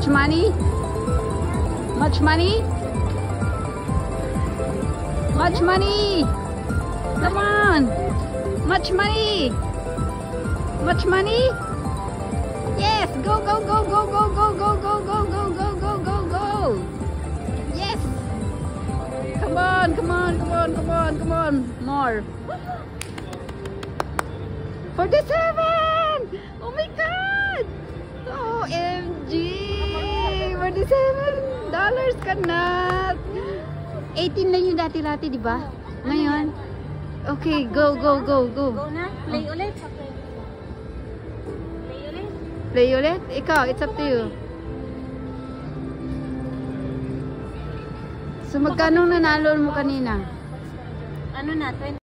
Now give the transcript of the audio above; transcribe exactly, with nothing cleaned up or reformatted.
money? Much money? Much money? Come on! Much money? Much money? Yes! Go, go, go, go, go, go, go, go, go, go, go, go, go, go! Yes! Come on, come on, come on, come on, come on! More! forty-seven! Oh my God! O M G! forty-seven dollars ka na! eighteen lang yung dati-dati, di ba? Ngayon? Okay, go, go, go, go. Go na? Play ulit? Play ulit? Play ulit? Ikaw, it's up to you. So, magkano nanalo mo kanina? Ano na? twenty